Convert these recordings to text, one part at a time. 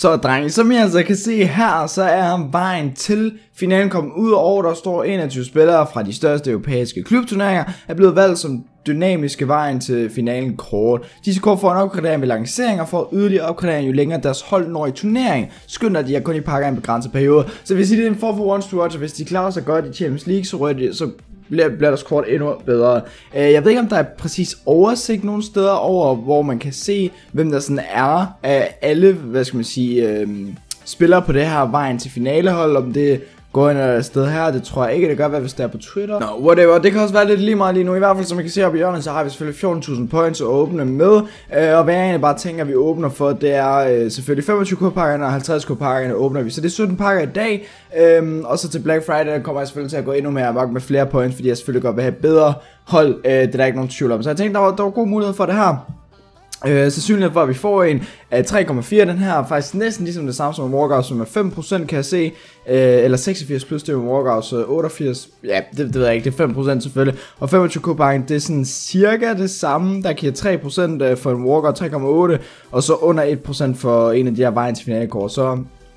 Så drenge, som I altså kan se her, så er vejen til finalen kommet ud over, der står 21 spillere fra de største europæiske klubturneringer, er blevet valgt som dynamiske vejen til finalen kort. Disse kort får en opgradering med lanceringer for yderligere opgradering, jo længere deres hold når i turnering. Skynd dig, de er kun i pakker i en begrænset periode. Så hvis I det er en form for one to watch, og hvis de klarer sig godt i Champions League, så bliver deres kort endnu bedre. Jeg ved ikke, om der er præcis oversigt nogle steder over, hvor man kan se, hvem der sådan er af alle, hvad skal man sige, spillere på det her vejen til finalehold, om det går ind et sted her, det tror jeg ikke, det gør, hvis det er på Twitter. Nå, whatever, det kan også være lidt lige meget lige nu, i hvert fald som man kan se oppe i hjørnet, så har vi selvfølgelig 14.000 points at åbne med, og hvad jeg egentlig bare tænker, vi åbner for, det er selvfølgelig 25k-pakkerne og 50k-pakkerne åbner vi, så det er 17 pakker i dag, og så til Black Friday, der kommer jeg selvfølgelig til at gå endnu mere amok med flere points, fordi jeg selvfølgelig godt vil have bedre hold, det er der ikke nogen tvivl om, så jeg tænkte, der var god mulighed for det her. Sandsynligheden for at vi får en af 3,4, den her er faktisk næsten ligesom det samme som en walkout, som er 5% kan jeg se, eller 86 plus det er en walkout, så 88, ja det ved jeg ikke, det er 5% selvfølgelig, og 25k-pakken det er sådan cirka det samme, der giver 3% for en walkout, 3,8, og så under 1% for en af de her vejen til finalekort, så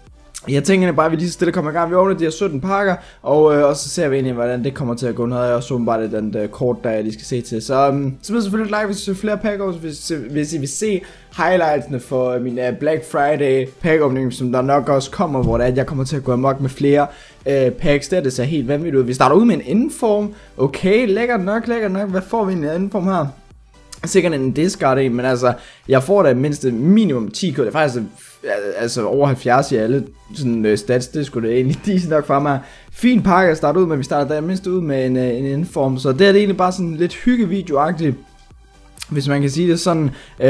jeg tænker bare, at vi lige så stille kommer i gang. Vi åbner de her 17 pakker, og så ser vi egentlig, hvordan det kommer til at gå. Noget jeg også bare den kort, der jeg lige skal se til. Så smid selvfølgelig et like, hvis I ser flere pakker, hvis I vil se highlightsene for min Black Friday pack-åbning, som der nok også kommer, hvor det er, at jeg kommer til at gå amok med flere packs. Det ser helt vanvittigt ud. Vi starter ud med en indenform. Okay, lækkert nok. Hvad får vi i en indenform her? Sikkert en discard en, men altså, jeg får da mindst minimum 10k, det er faktisk altså over 70 i alle sådan stats, det skulle det egentlig decent nok for mig. Fin pakke at starte ud med, vi starter da mindst ud med en inform, så det er det egentlig bare sådan lidt hyggevideo-agtigt, hvis man kan sige det sådan,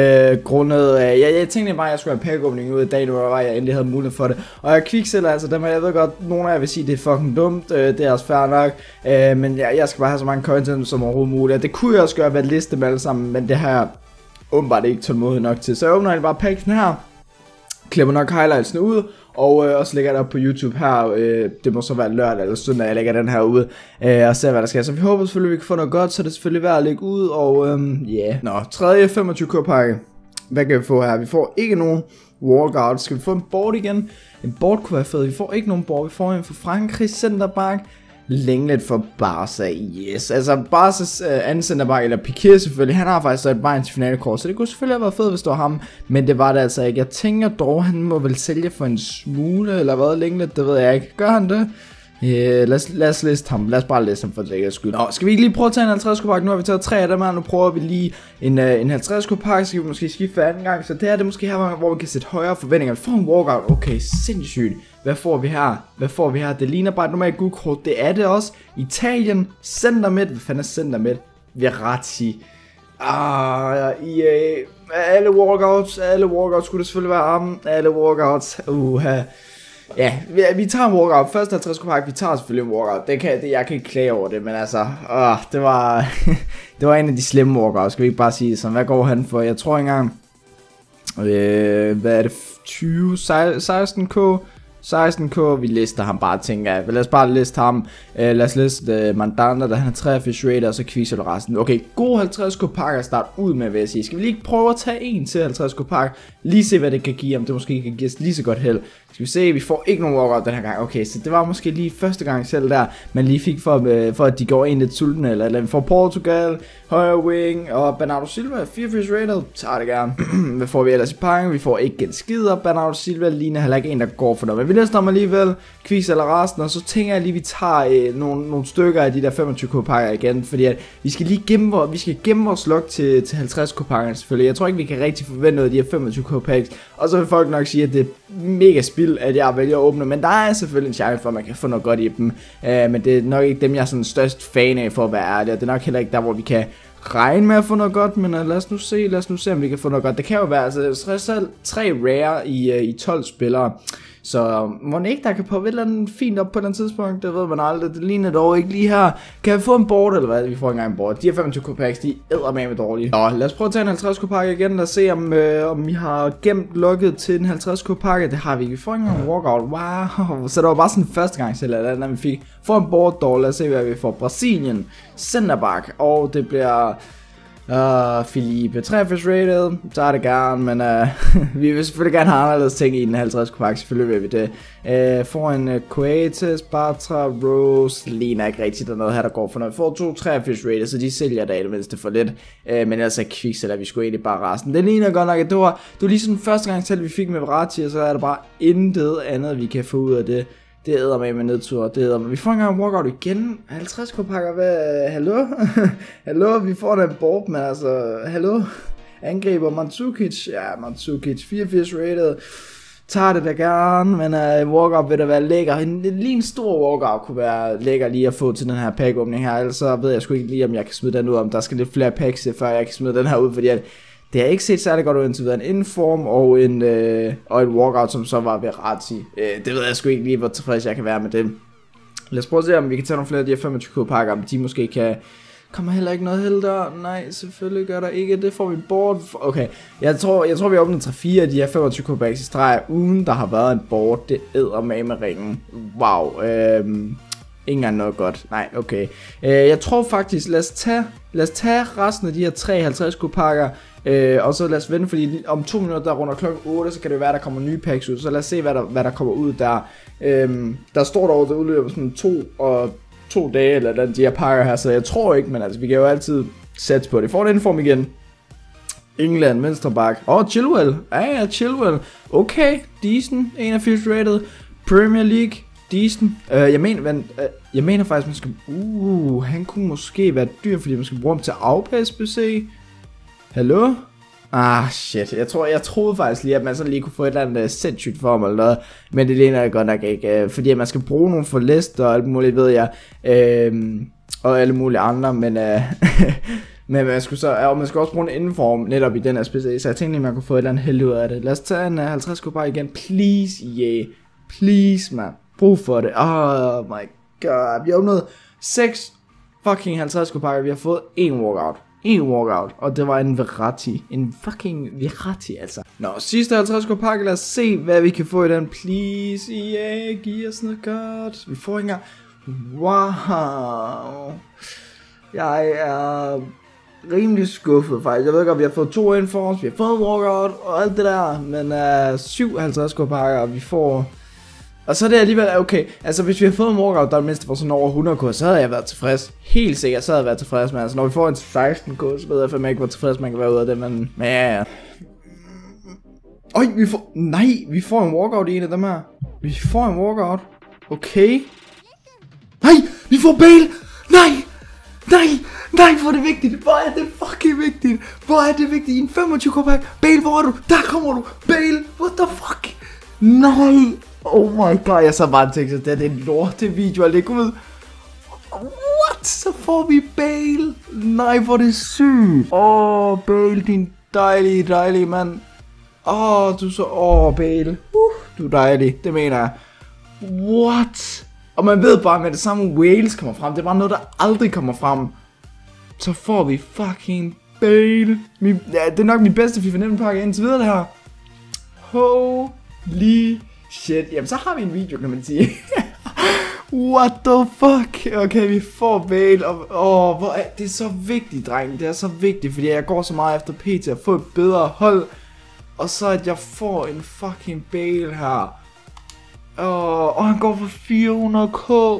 grundet af, jeg tænkte bare, at jeg skulle have pack-åbning ud i dag, det var jeg endelig havde mulighed for det, og jeg kviksælger altså dem, jeg ved godt, nogle af jer vil sige, det er fucking dumt, det er også fair nok, men jeg skal bare have så mange content som overhovedet muligt, det kunne jeg også gøre ved at liste dem alle sammen, men det har jeg åbenbart ikke tålmodighed nok til, så jeg åbner bare packsen her, klipper nok highlightsene ud, og også lægger det op på YouTube her, det må så være lørdag eller søndag, jeg lægger den her ud, og ser hvad der sker, så vi håber selvfølgelig, vi kan få noget godt, så det er selvfølgelig værd at lægge ud, og yeah. Nå, tredje 25k pakke, hvad kan vi få her? Vi får ikke nogen walkout, skal vi få en board igen? En board kunne være fed, vi får ikke nogen board, vi får en fra Frankrig, centerback, Lenglet for Barca, yes, altså Barca's anden centerback, eller Piqué selvfølgelig, han har faktisk så et vejen til finalekort, så det kunne selvfølgelig have været fedt, hvis det var ham, men det var det altså ikke. Jeg tænker dog, han må vel sælge for en smule, eller hvad, Lenglet, det ved jeg ikke. Gør han det? Lad os liste ham, lad os bare liste ham for det skyld. Nå, skal vi ikke lige prøve at tage en 50k pakke? Nu har vi taget 3 af dem her, nu prøver vi lige en 50k pakke, så skal vi måske skifte for anden gang, så det er det måske her, hvor vi kan sætte højere forventninger. Vi får en walkout, okay, sindssygt. Hvad får vi her? Det ligner bare et normalt guldkort, det er det også. Italien, center midt, hvad fanden er center midt? Verratti. EA, alle walkouts skulle det selvfølgelig være ham, alle walkouts, ja, vi tager en walkout. Først 50k pakke, vi tager selvfølgelig en walkout. Jeg kan ikke klage over det, men altså, det var det var en af de slemme walkouts, skal vi ikke bare sige det sådan. Hvad går han for? Jeg tror engang, hvad er det, 16k, vi lister ham bare, tænker jeg. Lad os bare liste ham. Lad os liste Mandanda, der han er 83 rated, og så kviser resten. Okay, god 50k pakke at starte ud med, vil jeg sige. Skal vi lige prøve at tage en til 50k pakke? Lige se, hvad det kan give, om det måske kan give os lige så godt held. Skal vi se, vi får ikke nogen walkout den her gang. Okay, så det var måske lige første gang selv der, man lige fik for at de går ind lidt sultne, eller vi får Portugal, højre wing, og Bernardo Silva, 84 rated, tager det gerne. Hvad får vi ellers i pakken? Vi får ikke en skid, og Bernardo Silva ligner heller ikke en, der går for noget. Men vi lister ham alligevel, quiz eller resten, og så tænker jeg lige, vi tager nogle stykker af de der 25k pakker igen, fordi at vi skal lige gemme vores log til 50k pakker selvfølgelig. Jeg tror ikke, vi kan rigtig forvente noget af de her 25k packs, og så vil folk nok sige, at det er mega spild, at jeg vælger at åbne, men der er selvfølgelig en chance for, at man kan få noget godt i dem, men det er nok ikke dem, jeg er sådan størst fan af, for at være ærlig, og det er nok heller ikke der, hvor vi kan regne med at få noget godt, men lad os nu se, om vi kan få noget godt. Det kan jo være, altså 3 rare i 12 spillere, så må ikke der kan poppe et eller andet fint op på den tidspunkt, det ved man aldrig, det ligner dog ikke lige her. Kan vi få en board, eller hvad? Vi får ikke engang en board. De her 25k packs, de er med dårlige. Nå, lad os prøve at tage en 50k pakke igen, lad os se om vi har gemt logget til en 50k pakke. Det har vi ikke, vi får ikke engang en walkout, wow. Så det var bare sådan første gang selv, at vi fik. Får en board dog, lad os se hvad vi får. Brasilien, centerback, og det bliver Felipe 83 rated, så er det gerne, men vi vil selvfølgelig gerne have anderledes ting i den 50 pakke, selvfølgelig vil vi det. Får en Coates, Bartra, Rose, ligner ikke rigtigt, der er noget her, der går for noget. Vi får 2 83 rated, så de sælger da i det mindste for lidt, men ellers er Kviksel, vi skulle egentlig bare resten. Det ligner godt nok, at det var lige sådan første gang selv, vi fik med Verratti, og så er der bare intet andet, vi kan få ud af det. Det æder med nedtur, det æder med. Vi får engang en walkout igen. 50 pakker, hvad? Hallo? Hallo, vi får da en board, men altså, hallo? Angriber Mandzukic, ja, Mandzukic, 84 rated. Tager det da gerne, men en walkout vil da være lækker. Lige en stor walkout kunne være lækker lige at få til den her pack-åbning her. Ellers så ved jeg sgu ikke lige, om jeg kan smide den ud, om der skal lidt flere packs til, før jeg kan smide den her ud, fordi det har ikke set særlig godt ud indtil videre. En inform og en walkout, som så var Verratti. Det ved jeg sgu ikke lige, hvor tilfreds jeg kan være med det. Lad os prøve at se, om vi kan tage nogle flere af de her 25k pakker, om de måske kan... Kommer heller ikke noget held der? Nej, selvfølgelig gør der ikke. Det får vi board. Okay, jeg tror vi har åbnet 3-4 af de her 25k packs i streg, uden der har været en board. Det æder med ringen. Wow. Ikke engang noget godt. Nej, okay. Jeg tror faktisk, lad os tage resten af de her 53k pakker. Og så lad os vente, fordi om 2 minutter der runder klokken 8, så kan det være, der kommer nye packs ud. Så lad os se, hvad der kommer ud der. Der står derovre, der udløber sådan 2 dage, eller de her pakker her, så jeg tror ikke, men altså, vi kan jo altid sætte på det. Får den inform igen. England, venstreback. Chilwell. Ja, Chilwell. Okay, decent. 81 rated. Premier League. Decent. Jeg mener faktisk, man skal... han kunne måske være dyr, fordi man skal bruge ham til afpas BC. Hallo? Shit. Jeg troede faktisk lige, at man sådan lige kunne få et eller andet sindssygt for ham eller noget. Men det ligner jeg godt nok ikke. Fordi man skal bruge nogle for Leicester og alt muligt, ved jeg. Og alle mulige andre, men... men man skulle også bruge en inform netop i den her spil. Så jeg tænkte lige, man kunne få et eller andet heldig ud af det. Lad os tage en 50 bare igen. Please, yeah. Please, man. Brug for det. Oh my god. Vi har åbnet 6 fucking 50 pakker. Vi har fået en walkout, og det var en Verratti. En fucking Verratti, altså. Nå, sidste 50 pakke, lad os se, hvad vi kan få i den. Please, yeah, giv os noget godt. Vi får ikke engang... Wow. Jeg er rimelig skuffet, faktisk. Jeg ved godt, vi har fået 2 informs, vi har fået en walkout, og alt det der. Men 57 pakker, og vi får... Og så er det alligevel okay, altså hvis vi har fået en walkout, der er mindst for sådan over 100k, så havde jeg været tilfreds. Helt sikkert, så havde jeg været tilfreds med, altså når vi får en 16k, så ved jeg fandme ikke, hvor tilfreds man kan være ud af det, men ja. Øj, vi får en walkout i en af dem her. Vi får en walkout. Okay. Nej, vi får Bale. Nej, hvor er det vigtigt. Hvor er det fucking vigtigt. Hvor er det vigtigt i en 25k pack. Bale, hvor er du? Der kommer du. Bale, what the fuck. Nej. Oh my god, jeg så bare tænkte, at det er en lortevideo at lægge ud. What? Så får vi Bale. Nej, hvor er det sygt. Bale, din dejlige mand. Bale. Du er dejlig, det mener jeg. What? Og man ved bare, med det samme Wales kommer frem, det er bare noget, der aldrig kommer frem. Så får vi fucking Bale. Det er nok min bedste FIFA 19 pakke indtil videre det her. Holy shit, jamen så har vi en video, kan man sige. What the fuck. Okay, vi får Bale. Og hvor er det så vigtigt, dreng. Det er så vigtigt, fordi jeg går så meget efter PT at få et bedre hold. Og så at jeg får en fucking Bale her. Og han går for 400k.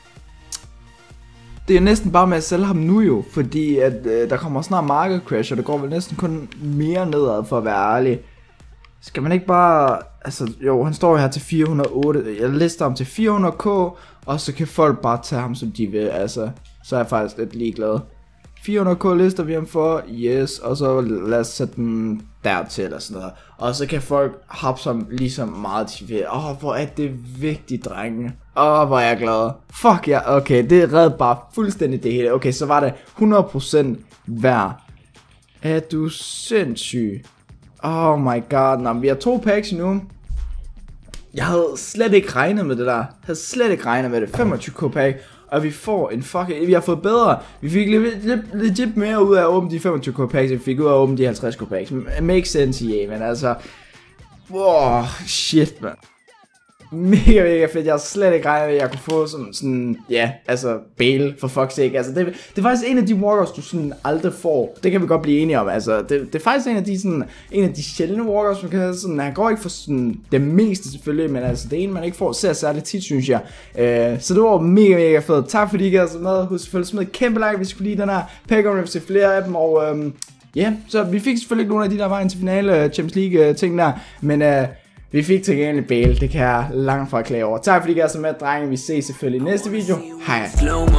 Det er næsten bare med at sælge ham nu jo, fordi at der kommer snart market crash, og det går vel næsten kun mere nedad, for at være ærlig. Skal man ikke bare... Altså, jo, han står jo her til 408. Jeg lister ham til 400k, og så kan folk bare tage ham, som de vil. Altså, så er jeg faktisk lidt ligeglad. 400k lister vi ham for, yes, og så lad os sætte den dertil eller sådan noget. Og så kan folk hoppe som lige så meget de vil. Hvor er det vigtigt, drenge. Hvor er jeg glad. Fuck ja, okay, det redde bare fuldstændig det hele. Okay, så var det 100% værd. Er du sindssyg? Oh my god, nå, vi har 2 packs nu. Jeg havde slet ikke regnet med det der. Jeg havde slet ikke regnet med det. 25k pack. Og vi får en fucking... Vi har fået bedre. Vi fik legit mere ud af at åbne de 25k packs, end vi fik ud af at åbne de 50k packs. Makes sense, yeah, men altså... Wow, shit, man. mega fedt. Jeg har slet ikke regnet med, at jeg kunne få sådan ja, altså Bale for fuck's sake. Altså det er faktisk en af de walkers, du sådan aldrig får. Det kan vi godt blive enige om. Altså det er faktisk en af de sjældne walkers, man kan sådan, han går ikke for sådan det meste selvfølgelig, men altså det er en, man ikke får ser særligt tit, synes jeg. Så det var mega fedt. Tak fordi I gad så med. Husk selvfølgelig smid et kæmpe like, hvis I kunne lide den her. Pækker til flere af dem, og ja, så vi fik selvfølgelig ikke nogen af de der vejen til finale Champions League ting der, men vi fik til gengæld Bale, det kan jeg langt fra klage over. Tak fordi I gad så med, drenge. Vi ses selvfølgelig i næste video. Hej.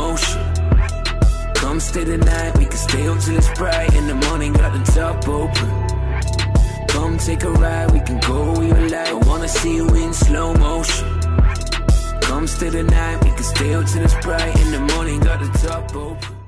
Come stay the night, we can stay up till it's bright. In the morning, got the top open. Come take a ride, we can go where you like. I wanna see you in slow motion. Come stay the night, we can stay up till it's bright. In the morning, got the top open.